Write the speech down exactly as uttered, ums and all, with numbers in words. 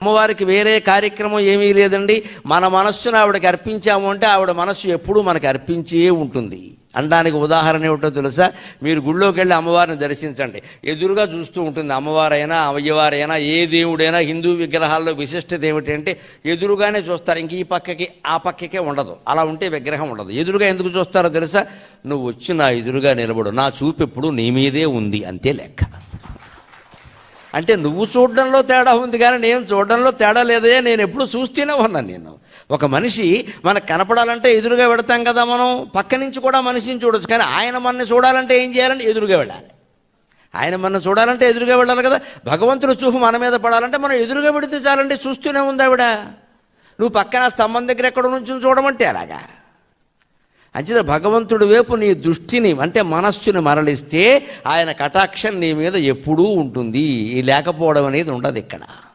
అమ్మవారికి వేరే కార్యక్రమం ఏమీ లేదండి. మన మనస్సును ఆవిడకి అర్పించాము అంటే ఆవిడ మనస్సు ఎప్పుడూ మనకు అర్పించే ఉంటుంది. అనడానికి ఉదాహరణ ఏమిటో తెలుసా? మీరు గుళ్ళోకి వెళ్ళి అమ్మవారిని దర్శించండి, ఎదురుగా చూస్తూ ఉంటుంది. అమ్మవారైనా అయ్యవారైనా ఏ దేవుడైనా హిందూ విగ్రహాల్లో విశిష్టత ఏమిటంటే ఎదురుగానే చూస్తారు, ఇంక ఈ పక్కకి ఆ పక్కకే ఉండదు. అలా ఉంటే విగ్రహం ఉండదు. ఎదురుగా ఎందుకు చూస్తారో తెలుసా? నువ్వు వచ్చి నా ఎదురుగా నిలబడు, నా చూపు ఎప్పుడు నీ మీదే ఉంది, అంతే లెక్క. అంటే నువ్వు చూడడంలో తేడా ఉంది కానీ నేను చూడడంలో తేడా లేదే, నేను ఎప్పుడు చూస్తూనే ఉన్నాను. నేను ఒక మనిషి మనకు కనపడాలంటే ఎదురుగా వెళతాం కదా, మనం పక్క నుంచి కూడా మనిషిని చూడొచ్చు. కానీ ఆయన మనని చూడాలంటే ఏం చేయాలంటే ఎదురుగా వెళ్ళాలి. ఆయన మన చూడాలంటే ఎదురుగా వెళ్ళాలి కదా. భగవంతుడు చూపు మన మీద పడాలంటే మనం ఎదురుగా పెడితే చాలండి. చూస్తూనే ఉంది ఆవిడ. నువ్వు పక్కన స్తంభం దగ్గర ఎక్కడ నుంచి చూడమంటే అలాగా. అంచేత భగవంతుడి వైపు నీ దృష్టిని అంటే మనస్సుని మరలిస్తే ఆయన కటాక్షం నీ మీద ఎప్పుడూ ఉంటుంది. లేకపోవడం అనేది ఉండదు ఇక్కడ.